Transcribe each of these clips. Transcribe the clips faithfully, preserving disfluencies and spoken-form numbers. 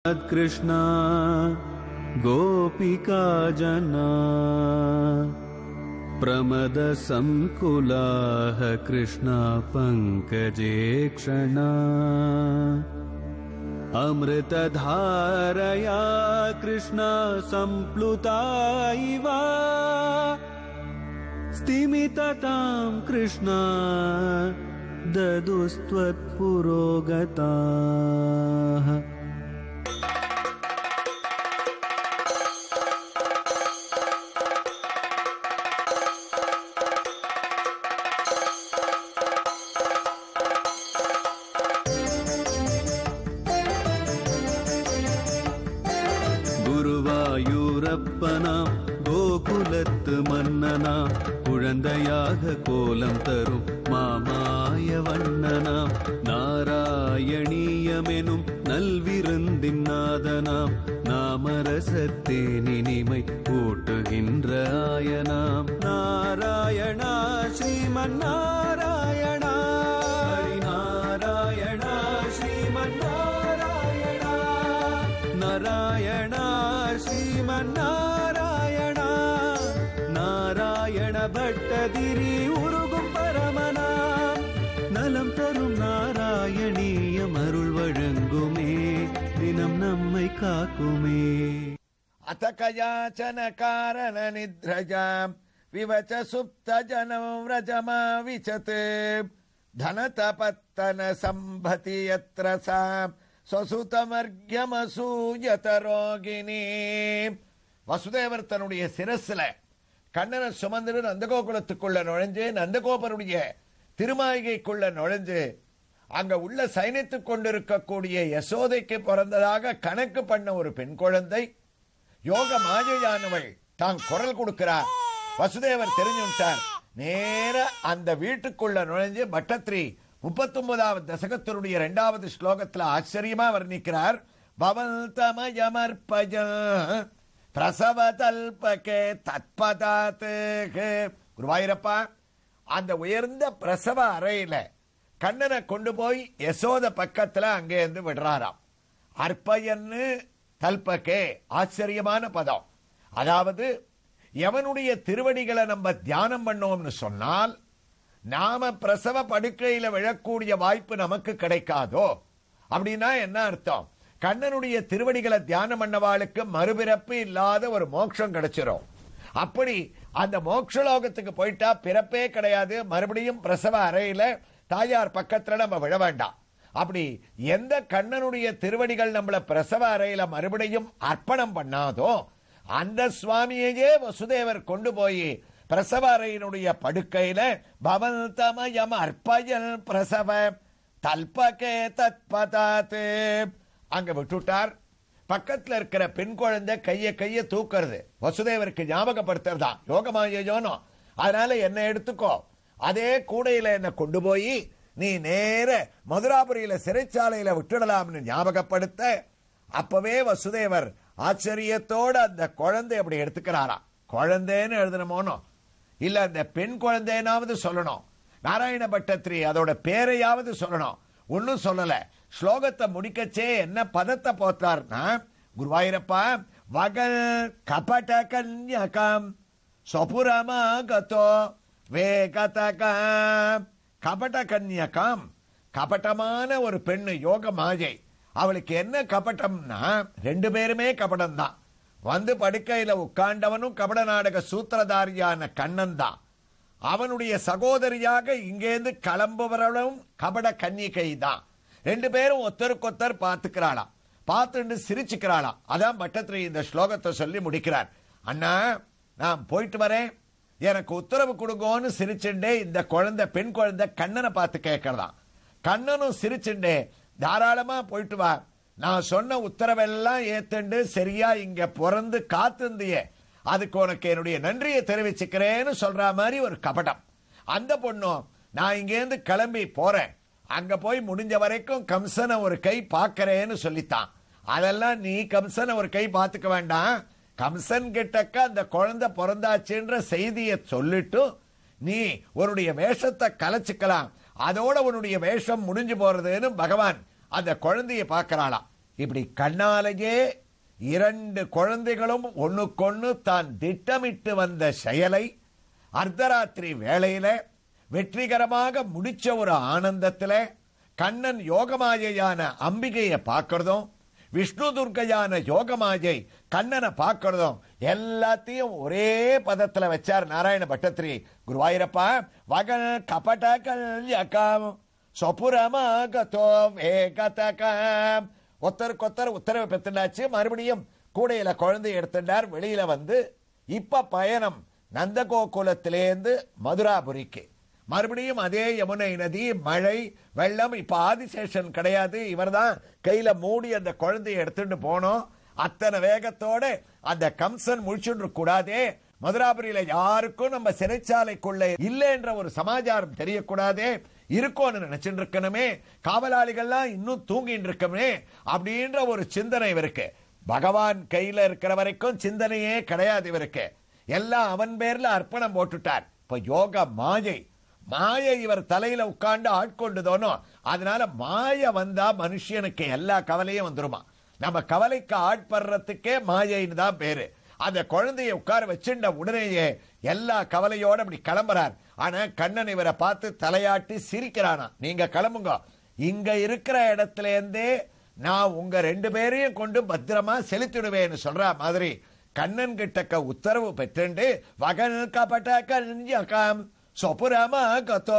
कृष्णा गोपिका जना प्रमद संकुलाः कृष्णा पंकजे क्षणा अमृतधारया कृष्णा संप्लुता इव स्तिमिततां कृष्णा ददुस्त्वत्पुरोगताः। குருவாயூரப்பனா கோகுலத்து மன்னனா குழந்தையாக கோலம் தரும் மாமாய வண்ணனாம் நாராயணீயமெனும் நல்விருந்தின் நாதனாம் நாமரசத்தேனினிமை கூட்டுகின்ற ஆயனாம் நாராயணா ஸ்ரீமன் நாராயணா நாராயணா ஸ்ரீமன் நாராயணா நாராயணா ஸ்ரீமன் நாராயணா நாராயண பட்டதிரி உருகும் பரமனா நலம் தரும் நாராயணீயம் அருள் வழங்குமே தினம் நம்மை காக்குமே. அத்தகயாச்சன காரண நித்ரஜாம் விவச்ச சுப்த ஜனம் व्रजमा விசத் தனதபத்தன சம்பதி யத்ர சாம் சொசுதமர்க்யமசூயத ரோகிணி. வசுதேவர் தன்னுடைய சிரஸ்ல கண்ணனை சுமந்து நந்தகோகுலத்துக்குள்ள நுழைஞ்சு நந்தகோபருடைய திருமாளிகைக்குள்ள நுழைஞ்சு அங்க உள்ள சைனித்துக் கொண்டிருக்கக்கூடிய யசோதைக்கு பிறந்ததாக கணக்கு பண்ண ஒரு பெண் குழந்தை யோக மாயையானவள் தான் குரல் கொடுக்கிறார். வசுதேவர் தெரிஞ்சுட்டார். நேர அந்த வீட்டுக்குள்ள நுழைஞ்சு பட்டத்ரி முப்பத்தி ஒன்பதாவது தசகத்தினுடைய இரண்டாவது ஸ்லோகத்துல ஆச்சரியமா வர்ணிக்கிறார். பவந்தமயமர்பஜ பிரசவதல்பகே தத்பதாத். குருவாயூரப்பா, அந்த உயர்ந்த பிரசவ அறையில கண்ணனை கொண்டு போய் யசோத பக்கத்துல அங்கே இருந்து விடுறாராம். அற்பயன்னு தல்பகே ஆச்சரியமான பதம். அதாவது எவனுடைய திருவடிகளை நம்ம தியானம் பண்ணோம்னு சொன்னால் நாம பிரசவ படுக்கையில விழக்கூடிய வாய்ப்பு நமக்கு கிடைக்காதோ அப்படின்னா என்ன அர்த்தம்? கண்ணனுடைய திருவடிகளை தியானம் பண்ணவாளுக்கு மறுபிறப்பு இல்லாத ஒரு மோட்சம் கிடைச்சிரும். அப்படி அந்த மோட்சலோகத்துக்கு போயிட்டா பிறப்பே கிடையாது. மறுபடியும் பிரசவ அறையில தாயார் பக்கத்துல நம்ம விழ வேண்டாம். அப்படி எந்த கண்ணனுடைய திருவடிகள் நம்மள பிரசவ அறையில மறுபடியும் அர்ப்பணம் பண்ணாதோ அந்த சுவாமியையே வசுதேவர் கொண்டு போய் பிரசவ அறையினுடைய படுக்கையில பவந்தமயம் அர்ப்பயல் பிரசவ தல்பகே தத்பதாத் அங்க விட்டுட்டார். பக்கத்துல இருக்கிற பெண் குழந்தை கைய கைய தூக்குறது வசுதேவருக்கு ஞாபகப்படுத்துறதா யோகமாயோனோ. அதனால என்ன எடுத்துக்கோ, அதே கூடையில என்ன கொண்டு போய் நீ நேர மதுராபுரியில சிறைச்சாலையில விட்டுடலாம்னு ஞாபகப்படுத்த அப்பவே வசுதேவர் ஆச்சரியத்தோட அந்த குழந்தை அப்படி எடுத்துக்கிறாராம். குழந்தைன்னு எழுதணுமோனோ இல்ல அந்த பெண் குழந்தைனாவது சொல்லணும். நாராயண பட்டத்ரி அதோட பேரையாவது சொல்லணும். ஒன்னும் சொல்லல. ஸ்லோகத்தை முடிக்கச்சே என்ன பதத்தை போத்தார்னா, குருவாயூரப்பா வகல் கபட கன்யகம் சொபுரமாகதோ வேகதகம். கபட கன்யகம் கபட்டமான ஒரு பெண்ணு யோக மாயை. அவளுக்கு என்ன கபட்டம்னா ரெண்டு பேருமே கபடம் தான். வந்து படுக்கையில உட்கார்ந்தவனும் கபட நாடக சூத்திரதாரியான கண்ணன் தான். அவனுடைய சகோதரியாக இங்கேந்து கிளம்புவர்களும் கபட கன்னிகை தான். ரெண்டு பேரும் ஒத்தருக்கொத்தர் பார்த்துக்கிறாளாம். பார்த்துட்டு சிரிச்சுக்கிறாளாம். அதான் பட்டத்ரி இந்த ஸ்லோகத்தை சொல்லி முடிக்கிறார். அண்ணா நான் போயிட்டு வரேன், எனக்கு உத்தரவு கொடுங்கோன்னு சிரிச்சுண்டே இந்த குழந்தை பெண் குழந்தை கண்ணனை பார்த்து கேட்கறதாம். கண்ணனும் சிரிச்சுண்டே தாராளமா போயிட்டு வா, நான் சொன்ன உத்தரவெல்லாம் ஏத்துண்டு சரியா இங்க பிறந்து காத்திருந்தியே அதுக்கு உனக்கு என்னுடைய நன்றியை தெரிவிச்சுக்கிறேன்னு சொல்ற மாதிரி ஒரு கபடம். அந்த பொண்ணும் நான் இங்கேருந்து கிளம்பி போறேன், அங்க போய் முடிஞ்ச வரைக்கும் கம்சனை ஒரு கை பாக்கிறேன்னு சொல்லித்தான். அதெல்லாம் நீ கம்சனை ஒரு கை பாத்துக்க வேண்டாம், கம்சன் கிட்டக்க அந்த குழந்தை பிறந்தாச்சுன்ற செய்தியை சொல்லிட்டு நீ உன்னுடைய வேஷத்தை கலைச்சுக்கலாம், அதோட உன்னுடைய வேஷம் முடிஞ்சு போறதுன்னு பகவான் அந்த குழந்தைய பார்க்கறாளாம். இப்படி கண்ணாலேயே இரண்டு குழந்தைகளும் ஒண்ணுக்கொண்ணு தான் திட்டமிட்டு வந்த செயலை அர்த்தராத்திரி வேளையில வெற்றிகரமாக முடிச்ச ஒரு ஆனந்தத்துல கண்ணன் யோகமாயையான அம்பிகையை பார்க்கறதும் விஷ்ணு துர்க்கையான யோகமாயை கண்ணனை பார்க்கறதும் எல்லாத்தையும் ஒரே பதத்துல வச்சார் நாராயண பட்டத்திரி. குருவாயிரப்பா வகன கபட கல்யகம் சொபுரமாகதோ வேகதகம். ஒத்தருக்கு ஒத்தர் உத்தரவு பெற்றுண்டாச்சு. மறுபடியும் கூடையில குழந்தை எடுத்துட்டார். வெளியில வந்து இப்ப பயணம் நந்தகோகுலத்திலேருந்து மதுராபுரிக்கு. மறுபடியும் அதே யமுனை நதி, மழை, வெள்ளம். இப்ப ஆதிசேஷன் கிடையாது. இவர் தான் கையில மூடி அந்த குழந்தைய எடுத்துட்டு போனோம். அத்தனை வேகத்தோட அந்த கம்சன் முழிச்சுட்டு கூடாதே, மதுராபுரியில யாருக்கும் நம்ம சிறைச்சாலைக்குள்ள இல்லை என்ற ஒரு சமாச்சாரம் தெரியக்கூடாதே, இருக்கோன்னு நினைச்சுட்டு இருக்கணுமே, காவலாளிகள்லாம் இன்னும் தூங்கிட்டு இருக்கமே அப்படின்ற ஒரு சிந்தனை இவருக்கு. பகவான் கையில இருக்கிற வரைக்கும் சிந்தனையே கிடையாது இவருக்கு. எல்லாம் அவன் பேர்ல அர்ப்பணம் போட்டுட்டார். இப்ப யோக மாயை மாயை இவர் தலையில உட்கார்ந்து ஆட்கொண்டுதோனோ, அதனால மாய வந்தா மனுஷனுக்கு எல்லா கவலையும் வந்துருமா. நம்ம கவலைக்கு ஆட்படுறதுக்கே மாயைன்னு தான் பேரு. அந்த குழந்தைய உட்கார வச்சுட்ட உடனேயே எல்லா கவலையோட அப்படி கிளம்புறார். ஆனா கண்ணன் இவரை பார்த்து தலையாட்டி சிரிக்கிறானா, நீங்க கிளம்புங்க, இங்க இருக்கிற இடத்துல இருந்தே நான் உங்க ரெண்டு பேரையும் கொண்டு பத்திரமா செலுத்திடுவேன்னு சொல்ற மாதிரி கண்ணன் கிட்டக்க உத்தரவு பெற்று வகன் கபட கல்யகம் சொபுரமாகதோ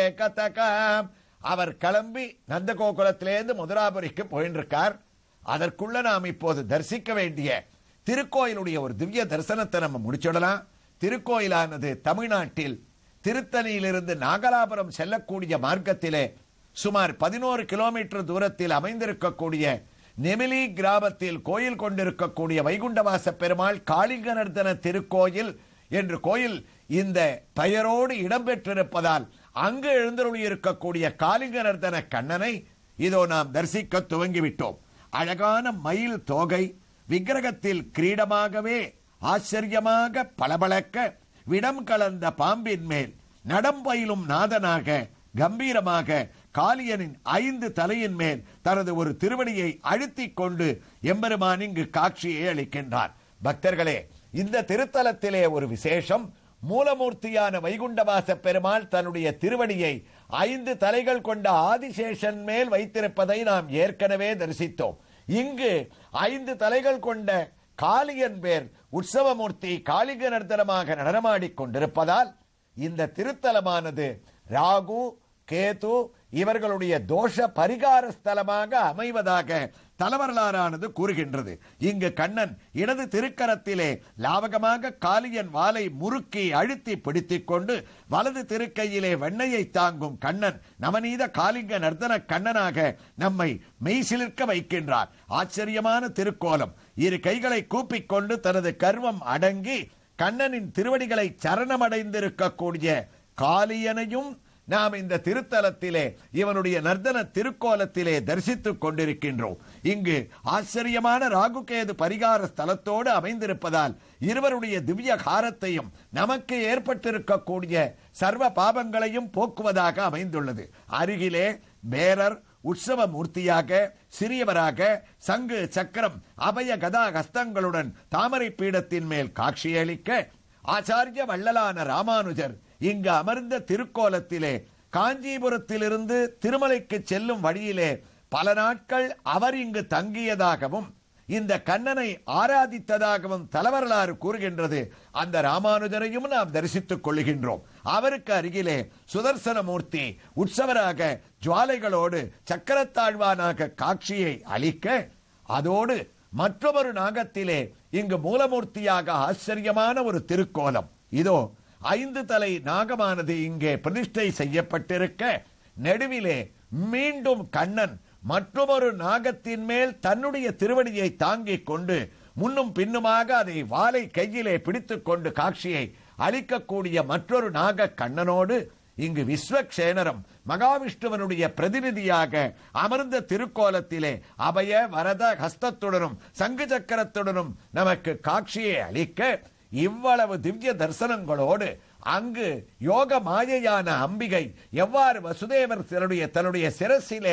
வேகதகம் அவர் கிளம்பி நந்தகோகுலத்திலேருந்து மதுராபுரிக்கு போயிட்டு இருக்கார். அதற்குள்ள நாம் இப்போது தரிசிக்க வேண்டிய திருக்கோயிலுடைய ஒரு திவ்ய தரிசனத்தை நம்ம முடிச்சுடலாம். திருக்கோயிலானது தமிழ்நாட்டில் திருத்தணியிலிருந்து நாகலாபுரம் செல்லக்கூடிய மார்க்கத்திலே சுமார் பதினோரு கிலோமீட்டர் தூரத்தில் அமைந்திருக்கக்கூடிய நெமிலி கிராமத்தில் கோயில் கொண்டிருக்கக்கூடிய வைகுண்டவாச பெருமாள் காளிங்கநர்தன திருக்கோயில் என்று கோயில் இந்த பெயரோடு இடம்பெற்றிருப்பதால் அங்கு எழுந்தருளி இருக்கக்கூடிய காளிங்கநர்தன கண்ணனை இதோ நாம் தரிசிக்க துவங்கிவிட்டோம். அழகான மயில் தோகை விக்கிரகத்தில் கிரீடமாகவே ஆச்சரியமாக பளபளக்க விடம் கலந்த பாம்பின் மேல் நடம்பயிலும் நாதனாக கம்பீரமாக காளியனின் ஐந்து தலையின் மேல் தனது ஒரு திருவடியை அழுத்திக் கொண்டு எம்பெருமான் இங்கு காட்சியை அளிக்கின்றார். பக்தர்களே, இந்த திருத்தலத்திலே ஒரு விசேஷம். மூலமூர்த்தியான வைகுண்டவாச பெருமாள் தன்னுடைய திருவடியை ஐந்து தலைகள் கொண்ட ஆதிசேஷன் மேல் வைத்திருப்பதை நாம் ஏற்கனவே தரிசித்தோம். இங்கு ஐந்து தலைகள் கொண்ட காளியன் பேர் உற்சவமூர்த்தி காளிங்கநர்தனமாக நடனமாடிக் கொண்டிருப்பதால் இந்த திருத்தலமானது ராகு கேது இவர்களுடைய தோஷ பரிகார ஸ்தலமாக அமைவதாக தலவரலாறானது கூறுகின்றது. இங்கு கண்ணன் இடது திருக்கரத்திலே லாவகமாக காளியன் வாளை முறுக்கி அழுத்தி பிடித்துக் கொண்டு வலது திருக்கையிலே வெண்ணையை தாங்கும் கண்ணன் நவநீத காளிங்க நர்தன கண்ணனாக நம்மை மெய்சிலிர்க்க வைக்கின்றார். ஆச்சரியமான திருக்கோலம். இரு கைகளை கூப்பிக் கொண்டு தனது கர்வம் அடங்கி கண்ணனின் திருவடிகளை சரணமடைந்திருக்கக்கூடிய காளியனையும் நாம் இந்த திருத்தலத்திலே இவனுடைய நர்தன திருக்கோலத்திலே தரிசித்துக் கொண்டிருக்கின்றோம். இங்கு ஆச்சரியமான ராகுகேது பரிகார ஸ்தலத்தோடு அமைந்திருப்பதால் இருவருடைய திவ்ய காரத்தையும் நமக்கு ஏற்பட்டிருக்கக்கூடிய சர்வ பாபங்களையும் போக்குவதாக அமைந்துள்ளது. அருகிலே பேரர் உற்சவ மூர்த்தியாக சிறியவராக சங்கு சக்கரம் அபய கதா ஹஸ்தங்களுடன் தாமரை பீடத்தின் மேல் காட்சியளிக்க ஆச்சாரிய வள்ளலான ராமானுஜர் இங்கு அமர்ந்த திருக்கோலத்திலே காஞ்சிபுரத்திலிருந்து திருமலைக்கு செல்லும் வழியிலே பல நாட்கள் அவர் இங்கு தங்கியதாகவும் இந்த கண்ணனை ஆராதித்ததாகவும் தலவரலாறு கூறுகின்றது. அந்த ராமானுஜரையும் நாம் தரிசித்துக் கொள்கின்றோம். அவருக்கு அருகிலே சுதர்சன மூர்த்தி உற்சவராக ஜுவாலைகளோடு சக்கரத்தாழ்வானாக காட்சியை அளிக்க, அதோடு மற்றொரு நாகத்திலே இங்கு மூலமூர்த்தியாக ஆச்சரியமான ஒரு திருக்கோலம். இதோ ஐந்து தலை நாகமானது இங்கே பிரதிஷ்டை செய்யப்பட்டிருக்க, நடுவிலே மீண்டும் கண்ணன் மற்றொரு நாகத்தின் மேல் தன்னுடைய திருவடியை தாங்கிக் கொண்டு முன்னும் பின்னுமாக அதை வாளை கையிலே பிடித்துக் கொண்டு காட்சியை அளிக்கக்கூடிய மற்றொரு நாக கண்ணனோடு இங்கு விஸ்வக்ஷேனரம் மகாவிஷ்ணுவனுடைய பிரதிநிதியாக அமர்ந்த திருக்கோலத்திலே அபய வரத ஹஸ்தத்துடனும் சங்கு சக்கரத்துடனும் நமக்கு காட்சியை அளிக்க, இவ்வளவு திவ்ய தரிசனங்களோடு அங்கு யோக மாயையான அம்பிகை எவ்வாறு வசுதேவர் தன்னுடைய தன்னுடைய சிரசிலே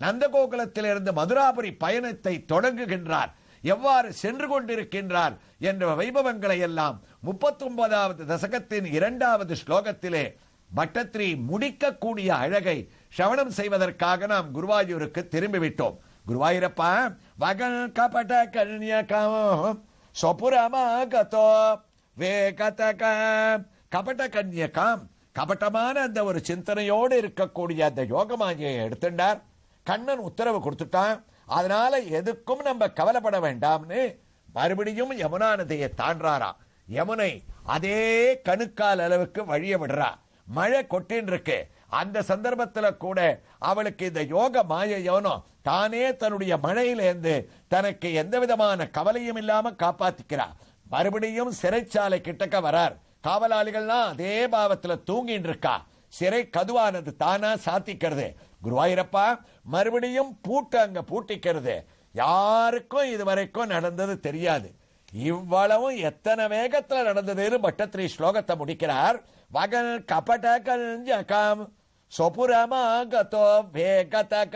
நந்தகோகுலத்திலிருந்து மதுராபுரி பயணத்தை தொடங்குகின்றார். எவ்வாறு சென்று கொண்டிருக்கின்றார் என்ற வைபவங்களை எல்லாம் முப்பத்தி ஒன்பதாவது தசகத்தின் இரண்டாவது ஸ்லோகத்திலே பட்டத்திரி முடிக்கக்கூடிய அழகை சிரவணம் செய்வதற்காக நாம் குருவாயூருக்கு திரும்பிவிட்டோம். குருவாயூரப்பா, வகல் கபட கன்யகம் சொபுரமாகதோ வேகதக. கபட கன்யகம், கபட்டமான அந்த ஒரு சிந்தனையோடு இருக்கக்கூடிய அந்த யோகமாயை எடுத்துட்டார். கண்ணன் உத்தரவு கொடுத்துட்டான். அதனால எதுக்கும் நம்ம கவலைப்பட வேண்டாம்னு மறுபடியும் யமுனா நதியை தாண்டாராம். யமுனை அதே கணுக்கால் அளவுக்கு வழிய விடுறா. மழை கொட்டின் இருக்கு. அந்த சந்தர்ப்பத்துல கூட அவளுக்கு இந்த யோக மாயையோனோ தானே தன்னுடைய மழையிலேருந்து தனக்கு எந்த விதமான கவலையும் இல்லாம காப்பாத்திக்கிறா. மறுபடியும் சிறைச்சாலை கிட்டக்க வரார். காவலாளிகள்லாம் அதே பாவத்துல தூங்கிட்டு இருக்கா. சிறை கதுவானது தானா சாத்திக்கிறது. குருவாயூரப்பா, மறுபடியும் பூட்டு அங்க பூட்டிக்கிறது. யாருக்கும் இதுவரைக்கும் நடந்தது தெரியாது. இவ்வளவும் எத்தனை வேகத்துல நடந்ததுன்னு பட்டத்திரி ஸ்லோகத்தை முடிக்கிறார். வகல் கபட கன்யகம் சொபுரமாகதோ வேகதக.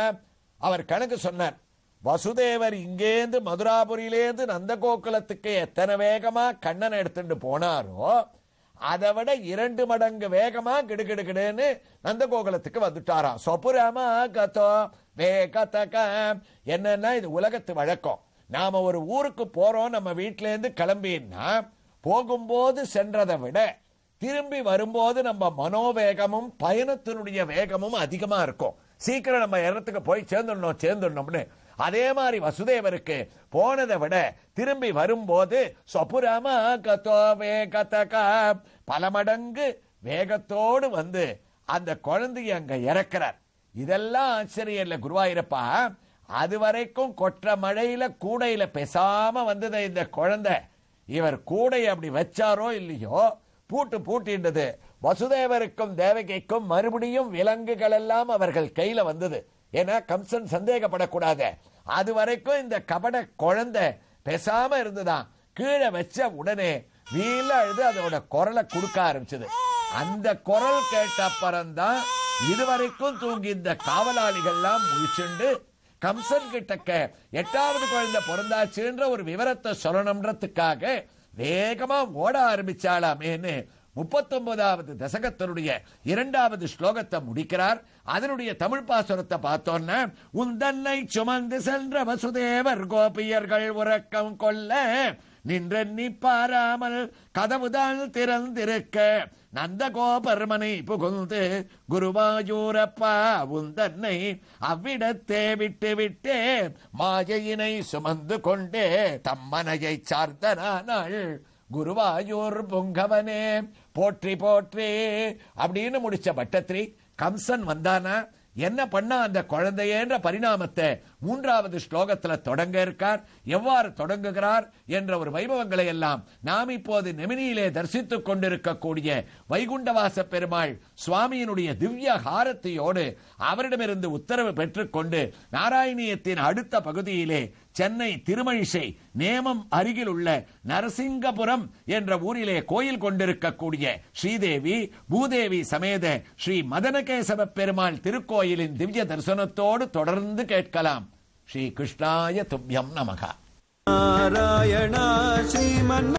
அவர் கணக்கு சொன்னார். வசுதேவர் இங்கேந்து மதுராபுரியிலேந்து நந்தகோகுலத்துக்கு எத்தனை வேகமா கண்ணனை எடுத்துட்டு போனாரோ அதை விட இரண்டு மடங்கு வேகமா கிடுகிடுகிடுன்னு நந்தகோகுலத்துக்கு வந்துட்டாராம். சொபுரமாகதோ வேகதக. என்னன்னா இது உலகத்து வழக்கம். நாம ஒரு ஊருக்கு போறோம், நம்ம வீட்டில இருந்து கிளம்பினா போகும்போது சென்றதை விட திரும்பி வரும்போது நம்ம மனோவேகமும் பயணத்தினுடைய வேகமும் அதிகமா இருக்கும். சீக்கிரம் நம்ம இடத்துக்கு போய் சேர்ந்துடணும் சேர்ந்துடணும்னு. அதே மாதிரி வசுதேவருக்கு போனதை விட திரும்பி வரும்போது சொபுரமாகதோ வேகதக பல மடங்கு வேகத்தோடு வந்து அந்த குழந்தைய அங்க இறக்கிறார். இதெல்லாம் ஆச்சரியம் இல்ல குருவாயூரப்பா. அது வரைக்கும் கொற்ற மழையில கூடையில பேசாம வந்தது இந்த குழந்தை. இவர் கூடை அப்படி வச்சாரோ இல்லையோ பூட்டு பூட்டின்றது. வசுதேவருக்கும் தேவகிக்கும் மறுபடியும் விலங்குகள் எல்லாம் அவர்கள் கையில வந்தது. ஏன்னா கம்சன் சந்தேகப்படக்கூடாது. அது வரைக்கும் இந்த கபட குழந்தை பேசாம இருந்துதான். கீழே வச்ச உடனே வீல அழுது அதோட குரலை கொடுக்க ஆரம்பிச்சது. அந்த குரல் கேட்ட அப்புறம்தான் இதுவரைக்கும் தூங்கி இந்த காவலாளிகள்லாம் முழிச்சுண்டு கம்சன் கிட்டக்க எட்டாவது குழந்தை பிறந்தாச்சுன்ற ஒரு விவரத்தை சொல்லணும்ன்றதுக்காக வேகமா ஓட ஆரம்பிச்சாலாமேன்னு முப்பத்தி ஒன்பதாவது தசகத்தினுடைய இரண்டாவது ஸ்லோகத்தை முடிக்கிறார். அதனுடைய தமிழ் பாசுரத்தை பார்த்தோன்னா, உந்தன்னை சுமந்து சென்ற வசுதேவர் கோபியர்கள் உறக்கம் கொள்ள நின்றெண்ணி பாராமல் கதவுதான் திறந்திருக்க நந்தகோபர்மனை புகுந்து குருவாயூரப்பா உந்தன்னை அவ்விடத்தே விட்டு விட்டே மாயையினை சுமந்து கொண்டே தம்மனையை சார்ந்தனாள் குருவாயூர் பொங்கவனே போற்றி போற்றி அப்படின்னு முடிச்ச பட்டத்திரி கம்சன் வந்தானா என்ன பண்ணா அந்த குழந்தையன்ற பரிணாமத்தை மூன்றாவது ஸ்லோகத்துல தொடங்க இருக்கார். எவ்வாறு தொடங்குகிறார் என்ற ஒரு வைபவங்களை எல்லாம் நாம் இப்போது நெமினியிலே தரிசித்துக் கொண்டிருக்கக்கூடிய வைகுண்டவாச பெருமாள் சுவாமியினுடைய திவ்ய ஹாரத்தியோடு அவரிடமிருந்து உத்தரவு பெற்றுக்கொண்டு நாராயணியத்தின் அடுத்த பகுதியிலே சென்னை திருமழிசை நேமம் அருகில் உள்ள நரசிங்கபுரம் என்ற ஊரிலே கோயில் கொண்டிருக்கக்கூடிய ஸ்ரீதேவி பூதேவி சமேத ஸ்ரீ மதனகேசவ பெருமாள் திருக்கோயிலின் திவ்ய தரிசனத்தோடு தொடர்ந்து கேட்கலாம். ஸ்ரீ கிருஷ்ணாய துப்யம் நமக. நாராயணா ஸ்ரீமன்